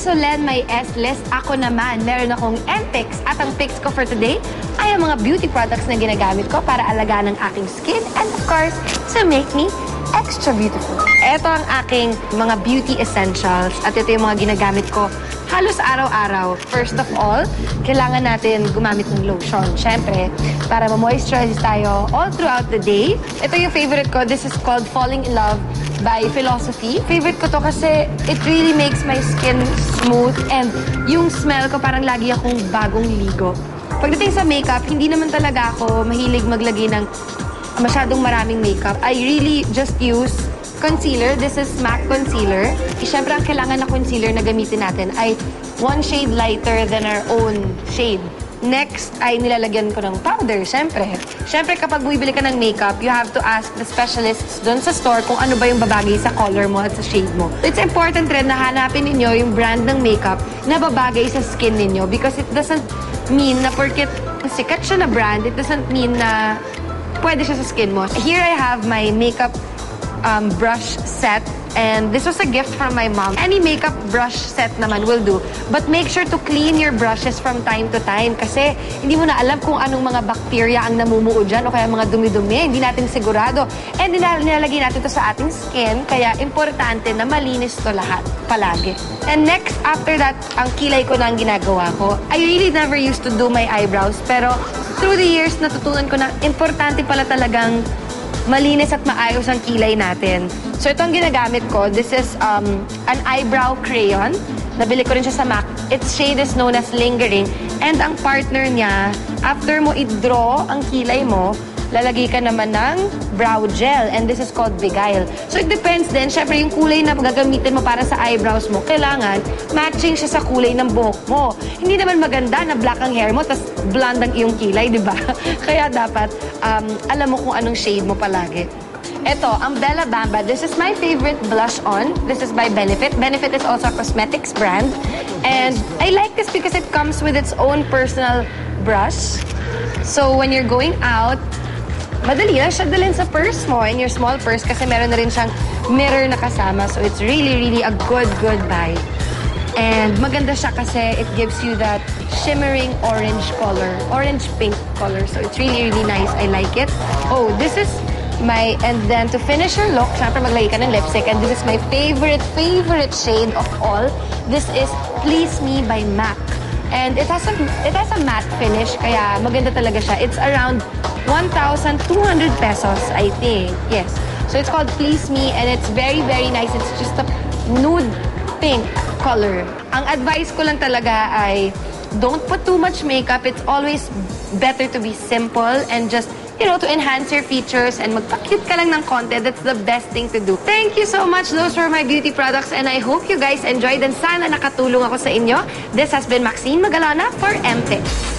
Solen, my S-list. Ako naman, meron akong M-Picks. At ang picks ko for today ay ang mga beauty products na ginagamit ko para alagaan ang aking skin and of course, to make me extra beautiful. Ito ang aking mga beauty essentials at ito yung mga ginagamit ko halos araw-araw. First of all, kailangan natin gumamit ng lotion. Siyempre, para ma-moisturize tayo all throughout the day. Ito yung favorite ko. This is called Falling in Love by Philosophy. Favorite ko to kasi it really makes my skin smooth and yung smell ko parang lagi akong bagong ligo. Pagdating sa makeup, hindi naman talaga ako mahilig maglagay ng masyadong maraming makeup. I really just use concealer. This is MAC concealer. Siyempre, ang kailangan na concealer na gamitin natin ay one shade lighter than our own shade. Next ay nilalagyan ko ng powder, siyempre. Siyempre, kapag bumibili ka ng makeup, you have to ask the specialists doon sa store kung ano ba yung babagay sa color mo at sa shade mo. It's important rin na hanapin ninyo yung brand ng makeup na babagay sa skin ninyo because it doesn't mean na porket sikat siya na brand, it doesn't mean na pwede siya sa skin mo. Here I have my makeup brush set and this was a gift from my mom. Any makeup brush set naman will do. But make sure to clean your brushes from time to time kasi hindi mo na alam kung anong mga bacteria ang namumuo dyan o kaya mga dumi-dumi. Hindi natin sigurado. And nilalagay natin to sa ating skin kaya importante na malinis to lahat palagi. And next, after that, ang kilay ko na ang ginagawa ko. I really never used to do my eyebrows pero through the years, natutunan ko na importante pala talagang malinis at maayos ang kilay natin. So ito ang ginagamit ko. This is an eyebrow crayon. Nabili ko rin siya sa MAC. Its shade is known as Lingering. And ang partner niya, after mo i-draw ang kilay mo, lalagay ka naman ng brow gel. And this is called Beguile. So it depends din. Siyempre, yung kulay na gagamitin mo para sa eyebrows mo, kailangan matching siya sa kulay ng buhok mo. Hindi naman maganda na black ang hair mo, tas blonde ang iyong kilay, di ba? Kaya dapat alam mo kung anong shade mo palagi. Ito, ang Bella Bamba. This is my favorite blush on. This is by Benefit. Benefit is also a cosmetics brand. And I like this because it comes with its own personal brush. So when you're going out, madali lang siya dalhin sa purse mo, in your small purse, kasi meron na rin siyang mirror na kasama. So it's really, really a good buy. And maganda siya kasi it gives you that shimmering orange color, orange-pink color. So it's really, really nice. I like it. Oh, this is my, and then to finish your look, syempre maglagay ka ng lipstick. And this is my favorite shade of all. This is Please Me by MAC. And it has a matte finish, kaya maganda talaga siya. It's around 1,200 pesos, I think. Yes. So it's called Please Me, and it's very, very nice. It's just a nude pink color. Ang advice ko lang talaga ay don't put too much makeup. It's always better to be simple and just, you know, to enhance your features and magpa-cute ka lang ng konti. That's the best thing to do. Thank you so much. Those were my beauty products and I hope you guys enjoyed and sana nakatulong ako sa inyo. This has been Maxine Magalona for M-Picks.